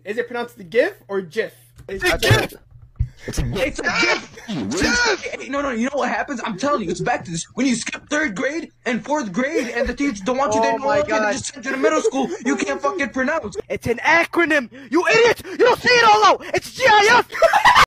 Is it pronounced the GIF or JIF? It's a GIF! It's a GIF! Hey, no, you know what happens? I'm telling you, it's back to this. When you skip 3rd grade and 4th grade and the teachers don't want you there no longer, they just send you to middle school, you can't fucking pronounce. It's an acronym! You idiot! You don't see it all out! It's GIF!